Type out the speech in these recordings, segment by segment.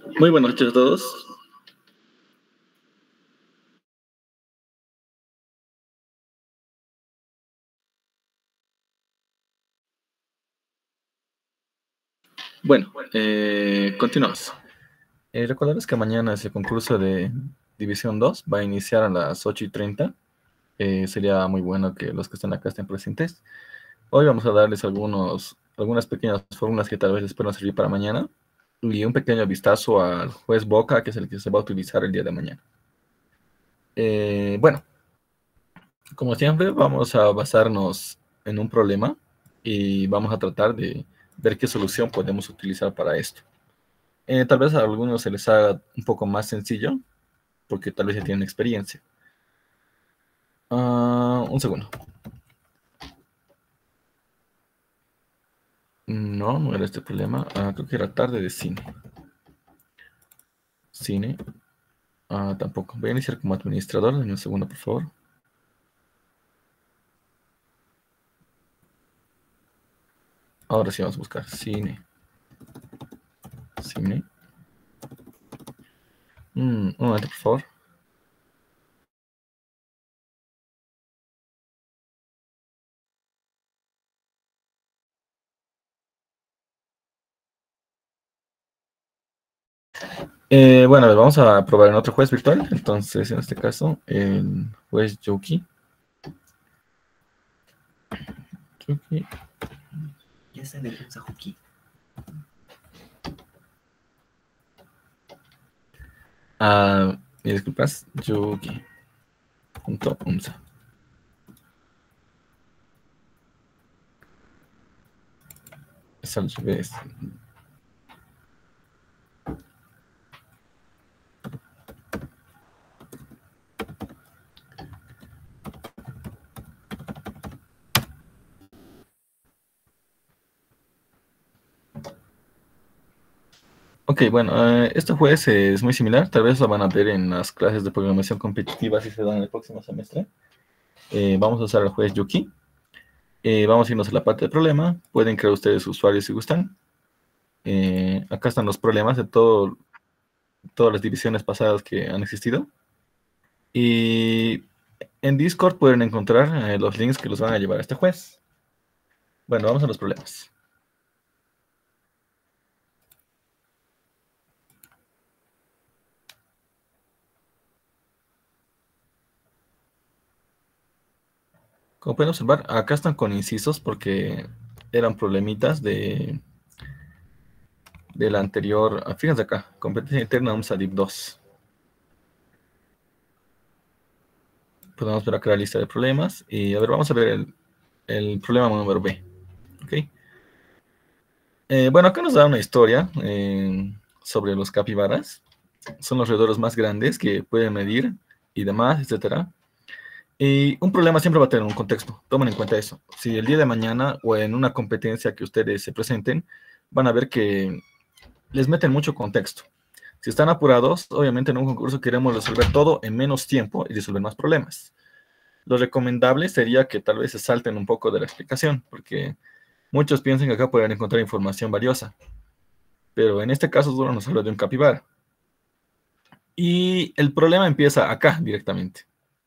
Muy buenas noches a todos. Bueno, continuamos. Recordarles que mañana es el concurso de División 2, va a iniciar a las 8:30. Sería muy bueno que los que están acá estén presentes. Hoy vamos a darles algunas pequeñas fórmulas que tal vez les puedan servir para mañana y un pequeño vistazo al juez Boca, que es el que se va a utilizar el día de mañana. Bueno, como siempre, vamos a basarnos en un problema y vamos a tratar de ver qué solución podemos utilizar para esto. Tal vez a algunos se les haga un poco más sencillo, porque tal vez ya tienen experiencia. Un segundo. No, no era este problema. Creo que era tarde de cine. Cine. Tampoco. Voy a iniciar como administrador. Dame un segundo, por favor. Ahora sí vamos a buscar cine. Cine. Un momento, por favor. Bueno, a ver, vamos a probar en otro juez virtual. Entonces, en este caso, el juez Yuki. Yuki. Ya se defensa Juki. Me disculpas, Yuki. .unsa. Es al revés. Ok, bueno, este juez es muy similar. Tal vez lo van a ver en las clases de programación competitiva si se dan el próximo semestre. Vamos a usar al juez Yuki. Vamos a irnos a la parte de problema. Pueden crear ustedes usuarios si gustan. Acá están los problemas de todas las divisiones pasadas que han existido. Y en Discord pueden encontrar los links que los van a llevar a este juez. Bueno, vamos a los problemas. Como pueden observar, acá están con incisos porque eran problemitas de la anterior. Fíjense acá, competencia interna UMSA-DIP 2. Podemos ver acá la lista de problemas. Y a ver, vamos a ver el problema número B. ¿Ok? Bueno, acá nos da una historia sobre los capibaras. Son los roedores más grandes que pueden medir y demás, etcétera. Y un problema siempre va a tener un contexto. Tomen en cuenta eso. Si el día de mañana o en una competencia que ustedes se presenten, van a ver que les meten mucho contexto. Si están apurados, obviamente en un concurso queremos resolver todo en menos tiempo y resolver más problemas. Lo recomendable sería que tal vez se salten un poco de la explicación, porque muchos piensan que acá pueden encontrar información valiosa, pero en este caso solo nos habla de un capibara. Y el problema empieza acá directamente.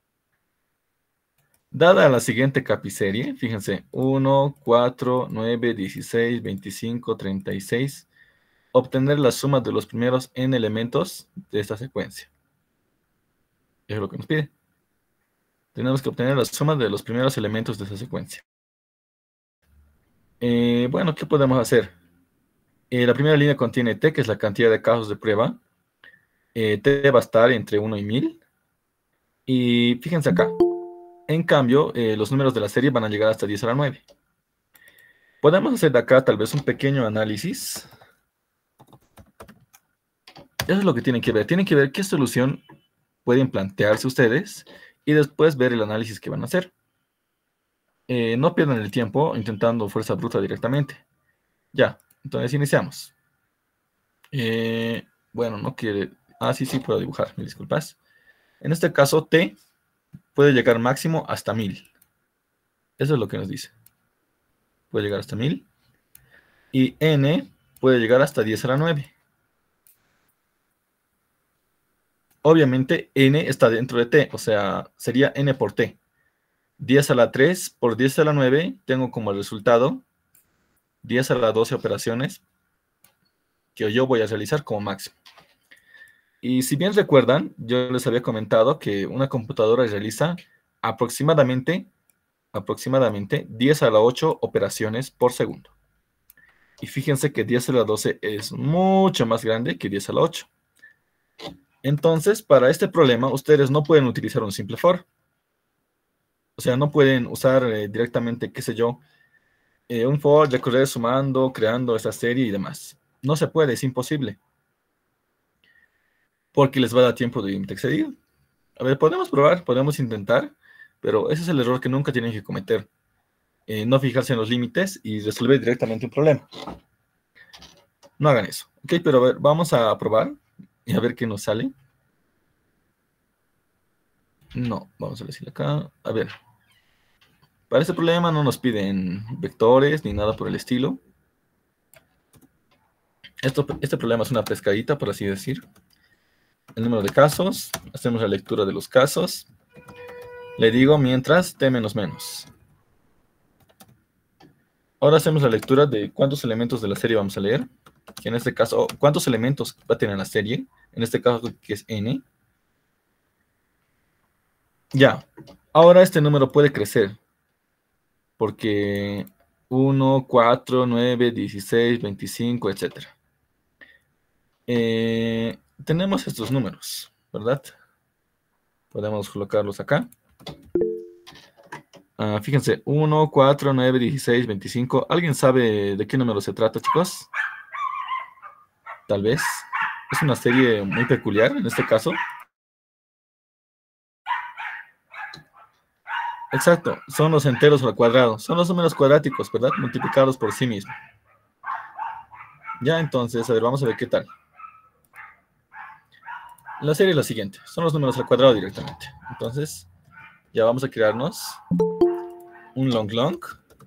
Dada la siguiente capiserie, fíjense, 1, 4, 9, 16, 25, 36, obtener la suma de los primeros n elementos de esta secuencia. Eso es lo que nos pide. Tenemos que obtener la suma de los primeros elementos de esa secuencia. Bueno, ¿qué podemos hacer? La primera línea contiene t, que es la cantidad de casos de prueba. T va a estar entre 1 y 1000. Y fíjense acá. En cambio, los números de la serie van a llegar hasta 10 a la 9. Podemos hacer de acá tal vez un pequeño análisis. Eso es lo que tienen que ver. Tienen que ver qué solución pueden plantearse ustedes y después ver el análisis que van a hacer. No pierdan el tiempo intentando fuerza bruta directamente. Ya, entonces iniciamos. Bueno, no quiere... sí puedo dibujar, me disculpas. En este caso, T puede llegar máximo hasta 1000. Eso es lo que nos dice. Puede llegar hasta 1000. Y N puede llegar hasta 10 a la 9. obviamente n está dentro de t, o sea, sería n por t. 10 a la 3 por 10 a la 9, tengo como resultado 10 a la 12 operaciones que yo voy a realizar como máximo. Y si bien recuerdan, yo les había comentado que una computadora realiza aproximadamente 10 a la 8 operaciones por segundo. Y fíjense que 10 a la 12 es mucho más grande que 10 a la 8. Entonces, para este problema, ustedes no pueden utilizar un simple for. O sea, no pueden usar directamente, qué sé yo, un for, recorrer sumando, creando esta serie y demás. No se puede, es imposible. Porque les va a dar tiempo de límite excedido. A ver, podemos probar, podemos intentar, pero ese es el error que nunca tienen que cometer. No fijarse en los límites y resolver directamente un problema. No hagan eso. Ok, pero a ver, vamos a probar y a ver qué nos sale. No, vamos a decir acá. A ver. Para este problema no nos piden vectores ni nada por el estilo. Este problema es una pescadita, por así decir. El número de casos. Hacemos la lectura de los casos. Le digo mientras t menos menos. Ahora hacemos la lectura de cuántos elementos de la serie vamos a leer. Que en este caso, cuántos elementos va a tener la serie. En este caso, que es n. Ya. Ahora este número puede crecer. Porque 1, 4, 9, 16, 25, etc. Tenemos estos números, ¿verdad? Podemos colocarlos acá. Fíjense, 1, 4, 9, 16, 25. ¿Alguien sabe de qué número se trata, chicos? Tal vez. Es una serie muy peculiar en este caso. Exacto, son los enteros al cuadrado. Son los números cuadráticos, ¿verdad? Multiplicados por sí mismos. Ya, entonces, a ver, vamos a ver qué tal. La serie es la siguiente. Son los números al cuadrado directamente. Entonces, ya vamos a crearnos un long.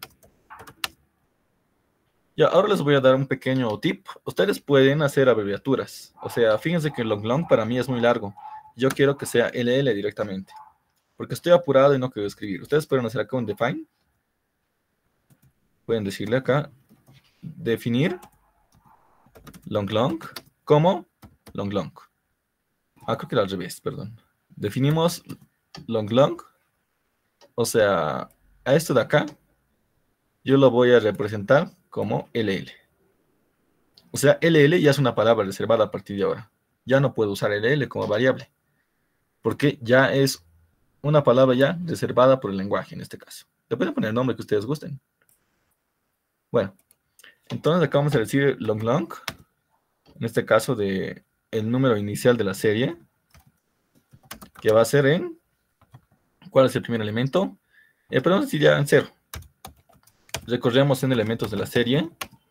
Ya, ahora les voy a dar un pequeño tip. Ustedes pueden hacer abreviaturas. O sea, fíjense que el long para mí es muy largo. Yo quiero que sea LL directamente. Porque estoy apurado y no quiero escribir. Ustedes pueden hacer acá un define. Pueden decirle acá, definir long como long. Creo que era al revés, perdón. Definimos long. O sea, a esto de acá, yo lo voy a representar como LL. O sea, LL ya es una palabra reservada a partir de ahora. Ya no puedo usar LL como variable. Porque ya es una palabra ya reservada por el lenguaje en este caso. Le pueden poner el nombre que ustedes gusten. Bueno, entonces acá vamos a decir long. En este caso de el número inicial de la serie. Que va a ser en... ¿Cuál es el primer elemento? Podemos decir ya en 0. Recorremos en elementos de la serie.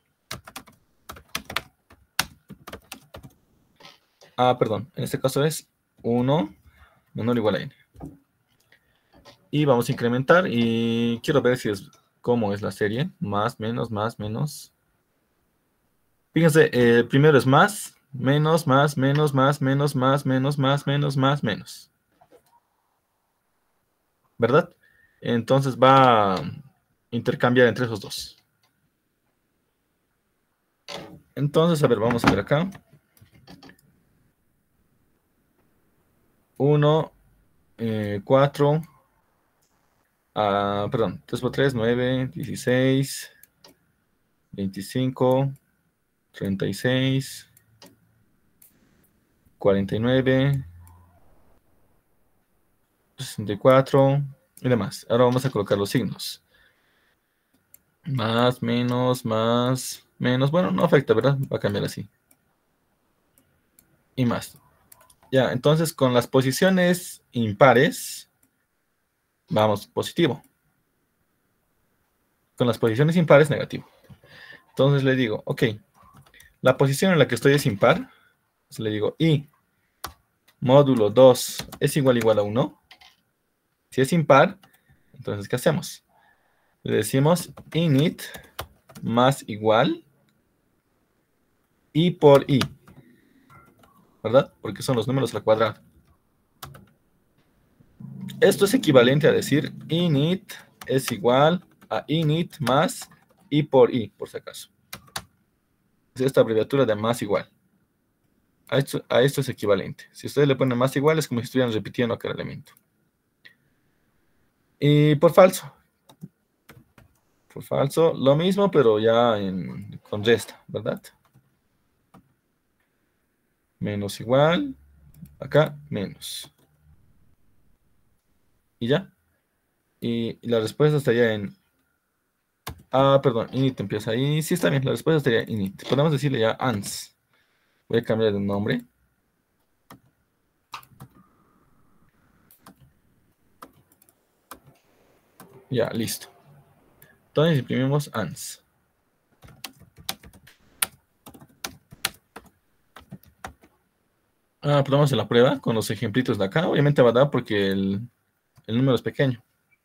Perdón. En este caso es 1 menor o igual a n. Y vamos a incrementar. Y quiero ver si es cómo es la serie. Más, menos, más, menos. Fíjense, primero es más, menos, más, menos, más, menos, más, menos, más, menos, más, menos. ¿Verdad? Entonces va a intercambiar entre esos dos. Entonces, a ver, vamos a ver acá. 1, 4, perdón, 3 por 3, 9, 16, 25, 36, 49, 64 y demás. Ahora vamos a colocar los signos. Más, menos, más, menos. Bueno, no afecta, ¿verdad? Va a cambiar así. Y más. Ya, entonces con las posiciones impares, vamos positivo. Con las posiciones impares, negativo. Entonces le digo, ok, la posición en la que estoy es impar. Entonces le digo, y módulo 2 es igual a 1. Si es impar, entonces, ¿qué hacemos? Le decimos init más igual i por i, ¿verdad? Porque son los números al cuadrado. Esto es equivalente a decir init es igual a init más i, por si acaso. Es esta abreviatura de más igual. A esto es equivalente. Si ustedes le ponen más igual, es como si estuvieran repitiendo cada elemento. Y por falso. Por falso, lo mismo, pero ya con resta, ¿verdad? Menos igual. Acá, menos. Y ya. Y la respuesta estaría en... Ah, perdón, init empieza ahí. Sí, está bien, la respuesta estaría init. Podemos decirle ya ans. Voy a cambiar de nombre. Ya, listo. Entonces imprimimos ans. Ah, probamos en la prueba con los ejemplitos de acá. Obviamente va a dar porque el número es pequeño.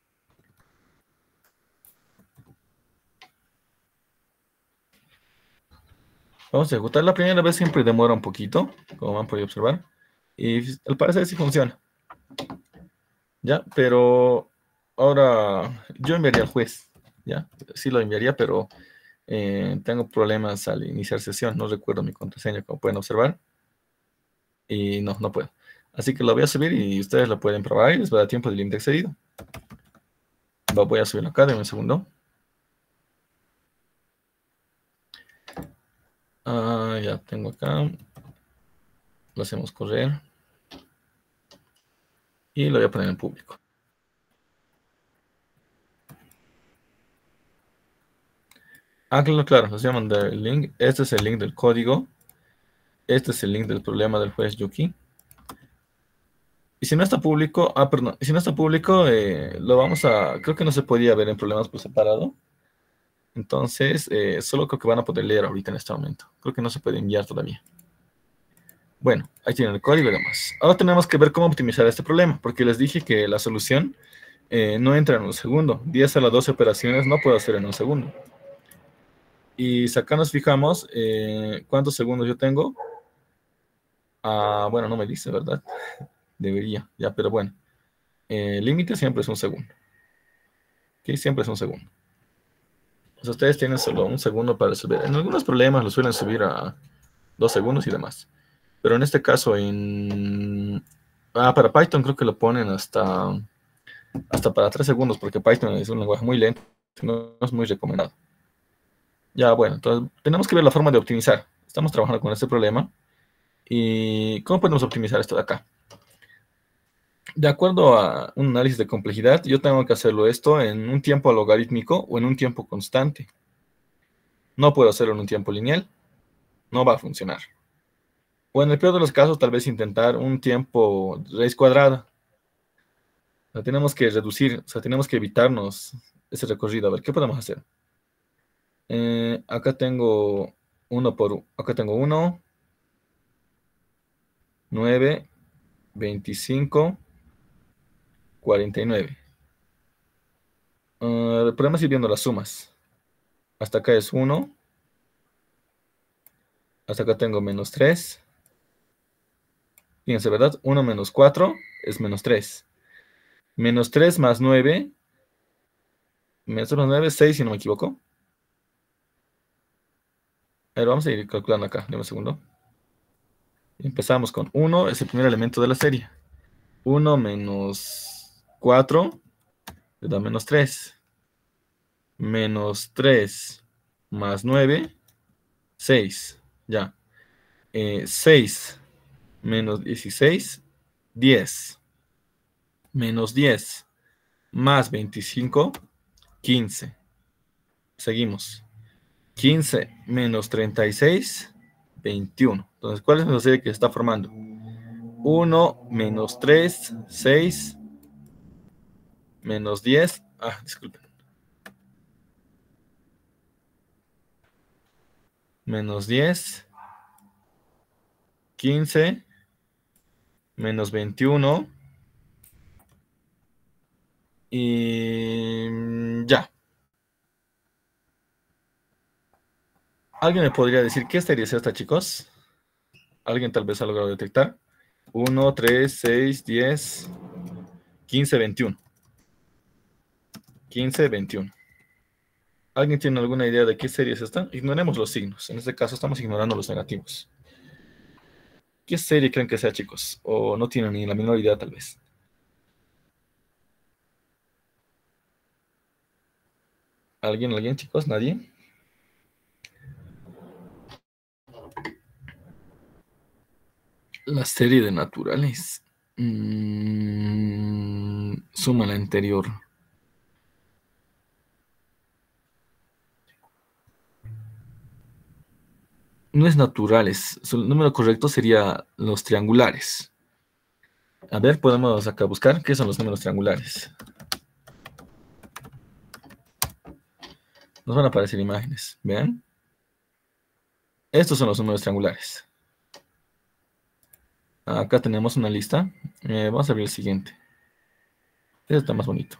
Vamos a ejecutar. La primera vez siempre demora un poquito, como han podido observar. Y al parecer sí funciona. Ya, pero ahora yo enviaría al juez. Ya, sí lo enviaría, pero tengo problemas al iniciar sesión. No recuerdo mi contraseña, como pueden observar. Y no puedo. Así que lo voy a subir y ustedes lo pueden probar y les va a dar tiempo del límite excedido. Voy a subirlo acá, denme un segundo. Ya tengo acá. Lo hacemos correr. Y lo voy a poner en público. Claro, les voy a mandar el link. Este es el link del código. Este es el link del problema del juez Yuki. Y si no está público, perdón, si no está público, creo que no se podía ver en problemas por separado. Entonces, solo creo que van a poder leer ahorita en este momento. Creo que no se puede enviar todavía. Bueno, ahí tienen el código y demás. Ahora tenemos que ver cómo optimizar este problema, porque les dije que la solución no entra en un segundo. 10 a la 12 operaciones no puedo hacer en un segundo. Y si acá nos fijamos, ¿cuántos segundos yo tengo? Bueno, no me dice, ¿verdad? Debería, ya, pero bueno. El límite siempre es un segundo. ¿Ok? Siempre es un segundo. O sea, ustedes tienen solo un segundo para resolver. En algunos problemas lo suelen subir a 2 segundos y demás. Pero en este caso, para Python creo que lo ponen hasta para 3 segundos, porque Python es un lenguaje muy lento, no es muy recomendado. Ya, bueno, entonces tenemos que ver la forma de optimizar. Estamos trabajando con este problema. ¿Y cómo podemos optimizar esto de acá? De acuerdo a un análisis de complejidad, yo tengo que hacerlo esto en un tiempo logarítmico o en un tiempo constante. No puedo hacerlo en un tiempo lineal. No va a funcionar. O en el peor de los casos, tal vez intentar un tiempo raíz cuadrada. O sea, tenemos que reducir, o sea, tenemos que evitarnos ese recorrido. A ver, ¿qué podemos hacer? Acá tengo acá tengo 1, 9, 25, 49. Podemos ir viendo las sumas. Hasta acá es 1. Hasta acá tengo menos 3. Fíjense, ¿verdad? 1 menos 4 es menos 3. Menos 3 más 9. Menos 9 es 6, si no me equivoco. A ver, vamos a ir calculando acá. Dame un segundo. Empezamos con 1, es el primer elemento de la serie. 1 menos 4 le da menos 3. Menos 3 más 9, 6. Ya. 6 menos 16, 10. Menos 10 más 25, 15. Seguimos. 15 menos 36, 21. Entonces, ¿cuál es la serie que se está formando? 1 menos 3, 6, menos 10. Disculpen. Menos 10, 15, menos 21. Y ya. ¿Alguien me podría decir qué serie es esta, chicos? ¿Alguien tal vez ha logrado detectar? 1, 3, 6, 10, 15, 21. 15, 21. ¿Alguien tiene alguna idea de qué serie es esta? Ignoremos los signos. En este caso estamos ignorando los negativos. ¿Qué serie creen que sea, chicos? O no tienen ni la menor idea, tal vez. ¿Alguien, chicos? ¿Nadie? La serie de naturales. Suma la anterior. No es naturales. El número correcto sería los triangulares. A ver, podemos acá buscar qué son los números triangulares. Nos van a aparecer imágenes. Vean. Estos son los números triangulares. Acá tenemos una lista. Vamos a abrir el siguiente. Este está más bonito.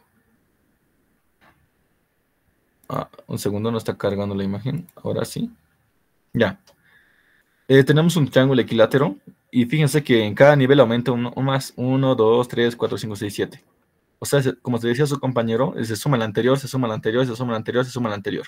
Un segundo, no está cargando la imagen. Ahora sí. Ya. Tenemos un triángulo equilátero. Y fíjense que en cada nivel aumenta uno más. 1, 2, 3, 4, 5, 6, 7. O sea, como te decía su compañero, se suma el anterior, se suma el anterior, se suma el anterior, se suma el anterior.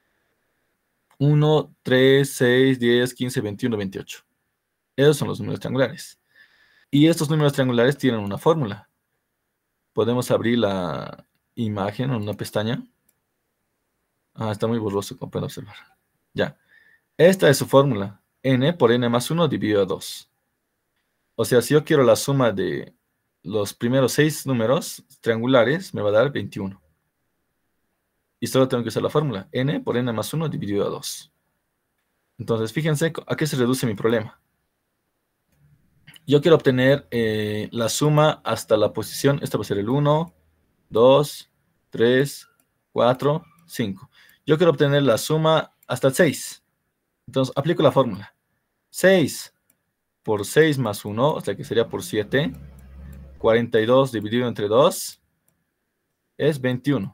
1, 3, 6, 10, 15, 21, 28. Esos son los números triangulares. Y estos números triangulares tienen una fórmula. Podemos abrir la imagen en una pestaña. Está muy borroso, como pueden observar. Ya. Esta es su fórmula. N por n más 1 dividido a 2. O sea, si yo quiero la suma de los primeros 6 números triangulares, me va a dar 21. Y solo tengo que usar la fórmula. N por n más 1 dividido a 2. Entonces, fíjense a qué se reduce mi problema. Yo quiero obtener la suma hasta la posición. Esta va a ser el 1, 2, 3, 4, 5. Yo quiero obtener la suma hasta el 6. Entonces, aplico la fórmula. 6 por 6 más 1, o sea que sería por 7. 42 dividido entre 2 es 21.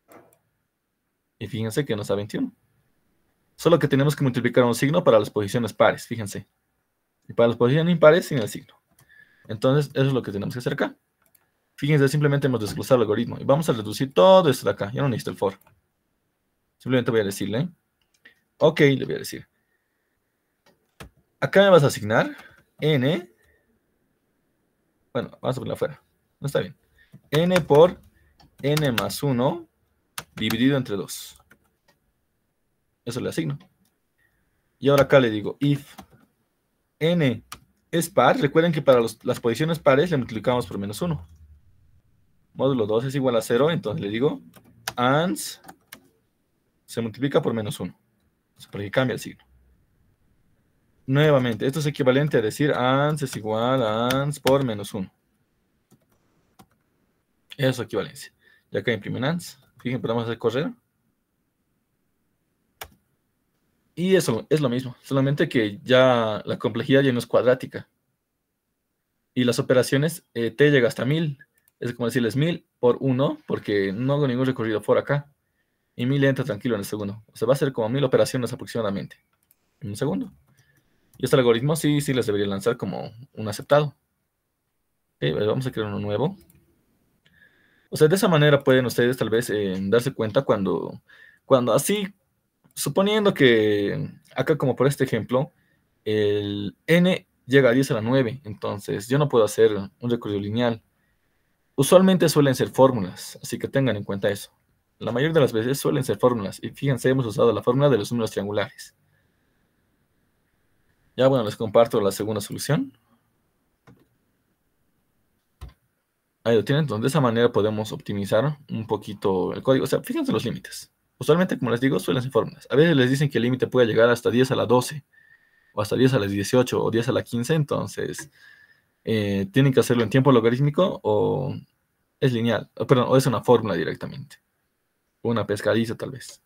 Y fíjense que nos da 21. Solo que tenemos que multiplicar un signo para las posiciones pares, fíjense. Y para las posiciones impares, sin el signo. Entonces, eso es lo que tenemos que hacer acá. Fíjense, simplemente hemos desglosado el algoritmo. Y vamos a reducir todo esto de acá. Ya no necesito el for. Simplemente voy a decirle. Ok, le voy a decir. Acá me vas a asignar n. Bueno, vamos a ponerlo afuera. No está bien. N por n más 1 dividido entre 2. Eso le asigno. Y ahora acá le digo if n es par. Recuerden que para las posiciones pares le multiplicamos por menos 1. Módulo 2 es igual a 0. Entonces le digo ans se multiplica por menos 1. Porque cambia el signo. Nuevamente, esto es equivalente a decir ans es igual a ans por menos 1. Eso es equivalencia. Y acá imprimen ans. Fíjense, podemos hacer correr. Y eso es lo mismo. Solamente que ya la complejidad ya no es cuadrática. Y las operaciones t llega hasta 1000. Es como decirles 1000 por 1, porque no hago ningún recorrido por acá. Y 1000 entra tranquilo en el segundo. O sea, va a ser como 1000 operaciones aproximadamente. En un segundo. Y este algoritmo sí les debería lanzar como un aceptado. Vamos a crear uno nuevo. O sea, de esa manera pueden ustedes tal vez darse cuenta cuando así, suponiendo que acá como por este ejemplo, el n llega a 10 a la 9, entonces yo no puedo hacer un recorrido lineal. Usualmente suelen ser fórmulas, así que tengan en cuenta eso. La mayoría de las veces suelen ser fórmulas, y fíjense, hemos usado la fórmula de los números triangulares. Ya bueno, les comparto la segunda solución. Ahí lo tienen, entonces de esa manera podemos optimizar un poquito el código. O sea, fíjense los límites. Usualmente, como les digo, suelen ser fórmulas. A veces les dicen que el límite puede llegar hasta 10 a la 12, o hasta 10 a la 18, o 10 a la 15, entonces tienen que hacerlo en tiempo logarítmico, o es lineal, perdón, o es una fórmula directamente. Una pescadilla tal vez.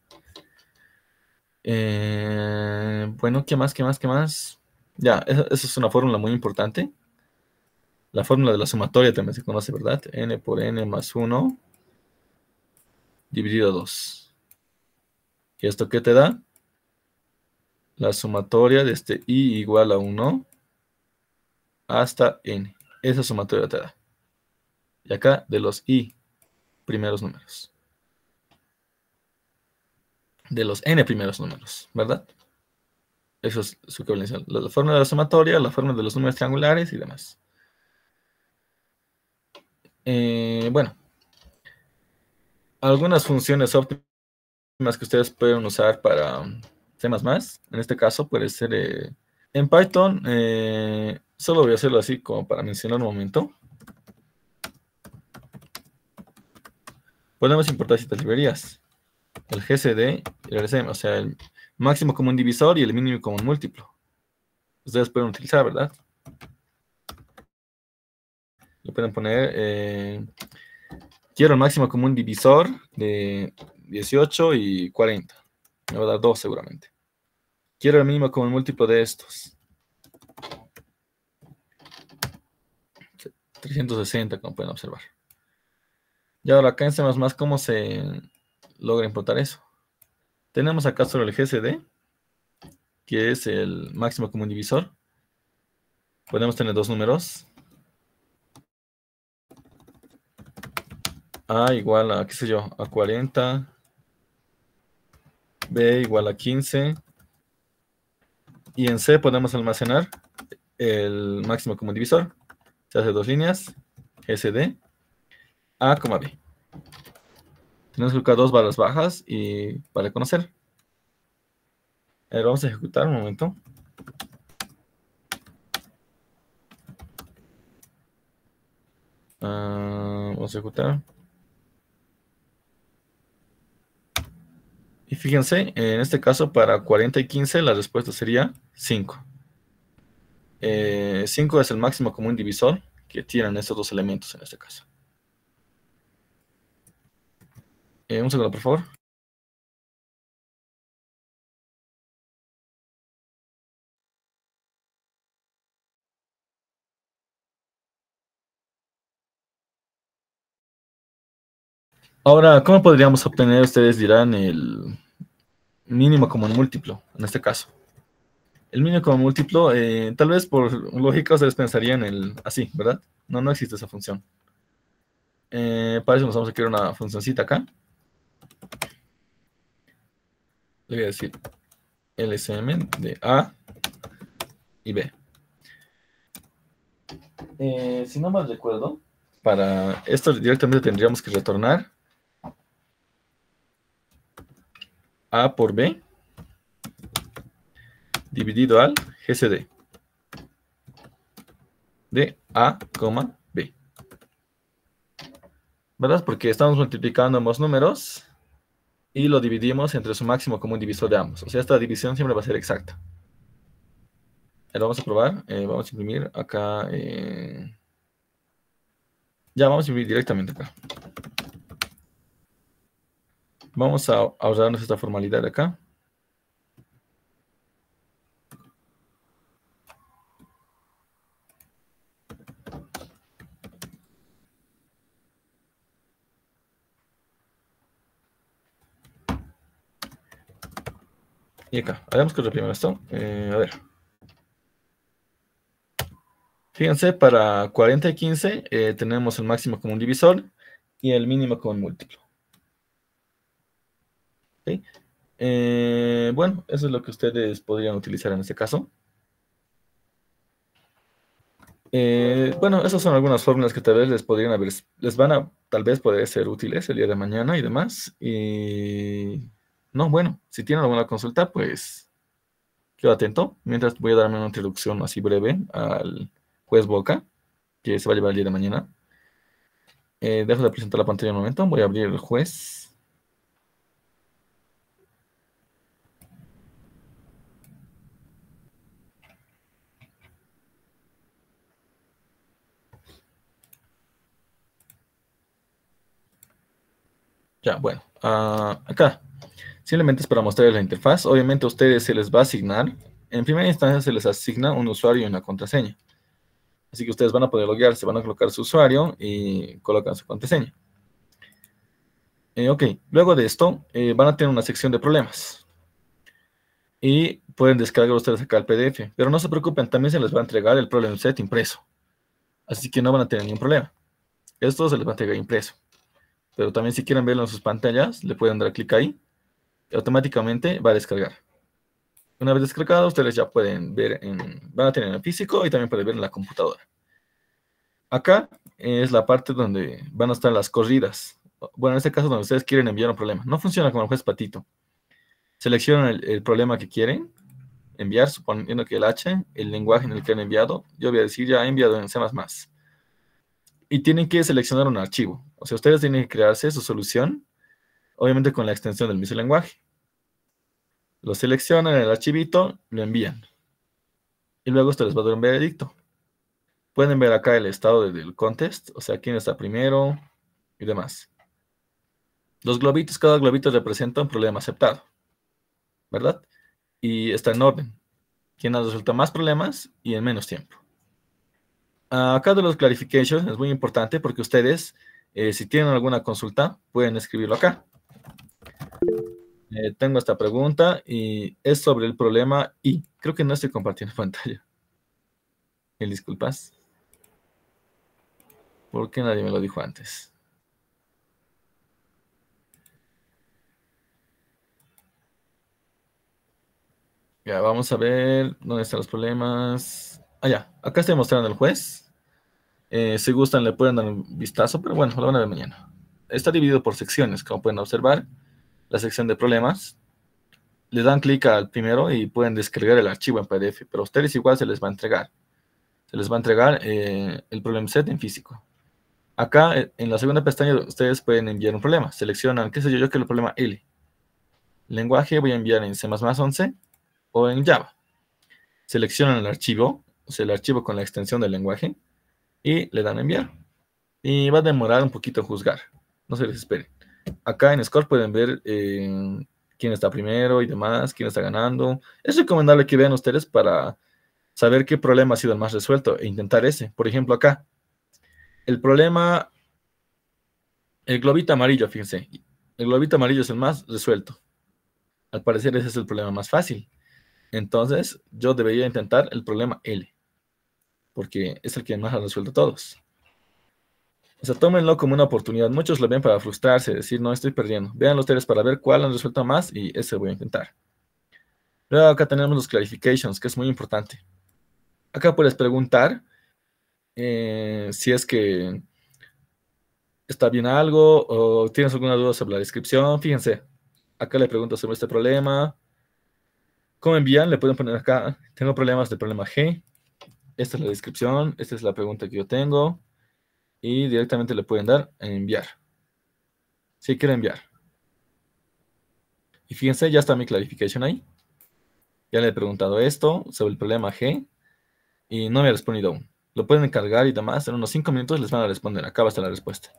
Bueno, ¿qué más? Ya, esa es una fórmula muy importante. La fórmula de la sumatoria también se conoce, ¿verdad? N por n más 1 dividido a 2. ¿Y esto qué te da? La sumatoria de este i igual a 1 hasta n. Esa sumatoria te da. y acá de los i primeros números. De los n primeros números, ¿verdad? Eso es su equivalencia. La fórmula de la sumatoria, la fórmula de los números triangulares y demás. Bueno, algunas funciones óptimas que ustedes pueden usar para C++, en este caso puede ser en Python, solo voy a hacerlo así como para mencionar un momento. Podemos importar ciertas librerías, el GCD y el LSM, o sea, el máximo común divisor y el mínimo común múltiplo. Ustedes pueden utilizar, ¿verdad? Le pueden poner, quiero el máximo común divisor de 18 y 40. Me va a dar 2 seguramente. Quiero el mínimo común múltiplo de estos. 360, como pueden observar. Y ahora acá en C++, ¿cómo se logra importar eso? Tenemos acá solo el GCD, que es el máximo común divisor. Podemos tener dos números. A igual a, qué sé yo, a 40. B igual a 15. Y en C podemos almacenar el máximo común divisor. Se hace dos líneas. GCD. A, B. Tenemos que colocar dos barras bajas y para conocer. Vamos a ejecutar un momento. Vamos a ejecutar. Y fíjense, en este caso para 40 y 15 la respuesta sería 5. 5 es el máximo común divisor que tienen estos dos elementos en este caso. Un segundo, por favor. Ahora, ¿cómo podríamos obtener, ustedes dirán, el mínimo común múltiplo, en este caso? El mínimo común múltiplo, tal vez por lógica ustedes pensarían así, ¿verdad? No existe esa función. Para eso nos vamos a crear una funcioncita acá. Le voy a decir LSM de A y B. Si no mal recuerdo, para esto directamente tendríamos que retornar A por B dividido al GCD de A, B. ¿Verdad? Porque estamos multiplicando ambos números y lo dividimos entre su máximo común divisor de ambos. O sea, esta división siempre va a ser exacta. Ahora vamos a probar. Vamos a imprimir acá. Ya, vamos a imprimir directamente acá. Vamos a ahorrarnos esta formalidad de acá. Y acá. Haremos que reprima esto. A ver. Fíjense, para 40 y 15 tenemos el máximo común divisor y el mínimo común múltiplo. ¿Okay? Bueno, eso es lo que ustedes podrían utilizar en este caso. Bueno, esas son algunas fórmulas que tal vez les van a tal vez poder ser útiles el día de mañana y demás. Y no, bueno, si tienen alguna consulta, pues quedo atento. Mientras voy a darme una introducción así breve al juez Boca, que se va a llevar el día de mañana. Dejo de presentar la pantalla un momento. Voy a abrir el juez. Ya, bueno, acá. Simplemente es para mostrarles la interfaz. Obviamente a ustedes se les va a asignar, en primera instancia se les asigna un usuario y una contraseña. Así que ustedes van a poder loguearse, van a colocar su usuario y colocan su contraseña. Ok, luego de esto van a tener una sección de problemas. Y pueden descargar ustedes acá el PDF. Pero no se preocupen, también se les va a entregar el problem set impreso. Así que no van a tener ningún problema. Esto se les va a entregar impreso. Pero también si quieren verlo en sus pantallas, le pueden dar clic ahí y automáticamente va a descargar. Una vez descargado, ustedes ya pueden ver, van a tener en físico y también pueden ver en la computadora. Acá es la parte donde van a estar las corridas. Bueno, en este caso donde ustedes quieren enviar un problema. No funciona como el juez patito. Seleccionan el problema que quieren enviar, suponiendo que el H, el lenguaje en el que han enviado, yo voy a decir ya he enviado en C++. Y tienen que seleccionar un archivo. O sea, ustedes tienen que crearse su solución, obviamente con la extensión del mismo lenguaje. Lo seleccionan en el archivito, lo envían. Y luego esto les va a dar un veredicto. Pueden ver acá el estado del contest, o sea, quién está primero y demás. Los globitos, cada globito representa un problema aceptado, ¿verdad? Y está en orden. Quién ha resuelto más problemas y en menos tiempo. Acá de los clarifications es muy importante porque ustedes, si tienen alguna consulta, pueden escribirlo acá. Tengo esta pregunta y es sobre el problema I. Creo que no estoy compartiendo pantalla. Mil disculpas. ¿Por qué nadie me lo dijo antes? Ya, vamos a ver dónde están los problemas. Ah, ya. Acá estoy mostrando el juez. Si gustan, le pueden dar un vistazo, pero bueno, lo van a ver mañana. Está dividido por secciones, como pueden observar. La sección de problemas. Le dan clic al primero y pueden descargar el archivo en PDF, pero a ustedes igual se les va a entregar. Se les va a entregar el problem set en físico. Acá, en la segunda pestaña, ustedes pueden enviar un problema. Seleccionan, qué sé yo, que el problema L. Lenguaje voy a enviar en C++11 o en Java. Seleccionan el archivo, o sea, el archivo con la extensión del lenguaje, y le dan a enviar. Y va a demorar un poquito en juzgar. No se desesperen. Acá en Score pueden ver quién está primero y demás, quién está ganando. Es recomendable que vean ustedes para saber qué problema ha sido el más resuelto e intentar ese. Por ejemplo, acá, el problema, el globito amarillo, fíjense. El globito amarillo es el más resuelto. Al parecer ese es el problema más fácil. Entonces, yo debería intentar el problema L, porque es el que más ha resuelto todos. O sea, tómenlo como una oportunidad. Muchos lo ven para frustrarse, decir, no, estoy perdiendo. Véanlo ustedes para ver cuál han resuelto más y ese voy a intentar. Luego acá tenemos los clarifications, que es muy importante. Acá puedes preguntar si es que está bien algo o tienes alguna duda sobre la descripción. Fíjense, acá le pregunto sobre este problema. ¿Cómo envían? Le pueden poner acá, tengo problemas del problema G. Esta es la descripción, esta es la pregunta que yo tengo. Y directamente le pueden dar a enviar. Si quiero enviar. Y fíjense, ya está mi clarificación ahí. Ya le he preguntado esto sobre el problema G y no me ha respondido aún. Lo pueden encargar y demás. En unos 5 minutos les van a responder. Acá va a estar la respuesta.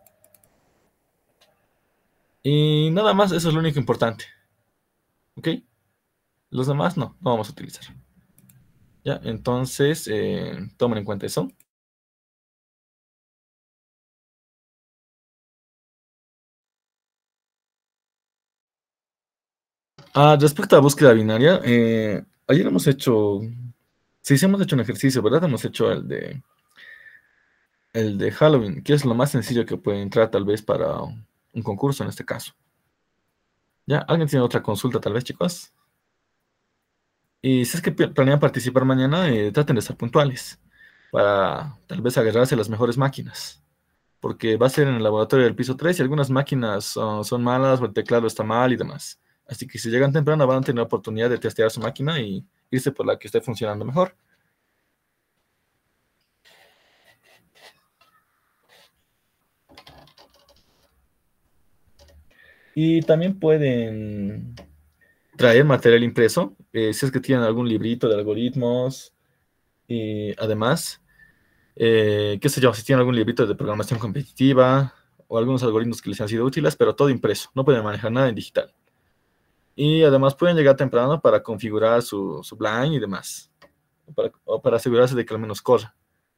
Y nada más, eso es lo único importante. ¿Ok? Los demás no vamos a utilizar. Ya, entonces, tomen en cuenta eso. Respecto a búsqueda binaria, ayer hemos hecho, sí hemos hecho un ejercicio, ¿verdad? Hemos hecho el de Halloween, que es lo más sencillo que puede entrar tal vez para un concurso en este caso. ¿Ya? ¿Alguien tiene otra consulta tal vez, chicos? Y si es que planean participar mañana, traten de ser puntuales para tal vez agarrarse las mejores máquinas. Porque va a ser en el laboratorio del piso 3 y algunas máquinas son malas o el teclado está mal y demás. Así que si llegan temprano van a tener la oportunidad de testear su máquina y irse por la que esté funcionando mejor. Y también pueden traer material impreso, si es que tienen algún librito de algoritmos. Y además, qué sé yo, si tienen algún librito de programación competitiva o algunos algoritmos que les han sido útiles, pero todo impreso, no pueden manejar nada en digital. Y además pueden llegar temprano para configurar su blind y demás, o para asegurarse de que al menos corra.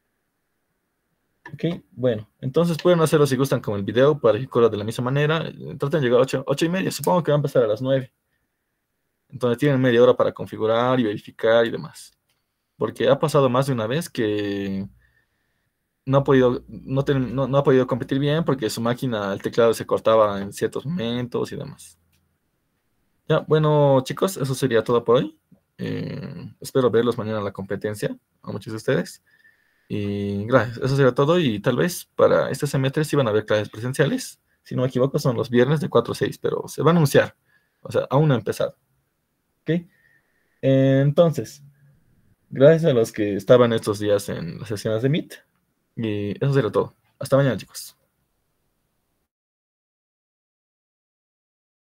Ok, bueno, entonces pueden hacerlo si gustan con el video para que corra de la misma manera. Traten de llegar a 8:30, supongo que va a empezar a las 9. Entonces tienen media hora para configurar y verificar y demás. Porque ha pasado más de una vez que no ha podido competir bien porque su máquina, el teclado se cortaba en ciertos momentos y demás. Ya, bueno, chicos, eso sería todo por hoy. Espero verlos mañana en la competencia, a muchos de ustedes. Y gracias, eso sería todo. Y tal vez para este semestre sí van a haber clases presenciales. Si no me equivoco, son los viernes de 4 a 6, pero se va a anunciar. O sea, aún no ha empezado. ¿Ok? Entonces, gracias a los que estaban estos días en las sesiones de Meet. Y eso sería todo. Hasta mañana, chicos.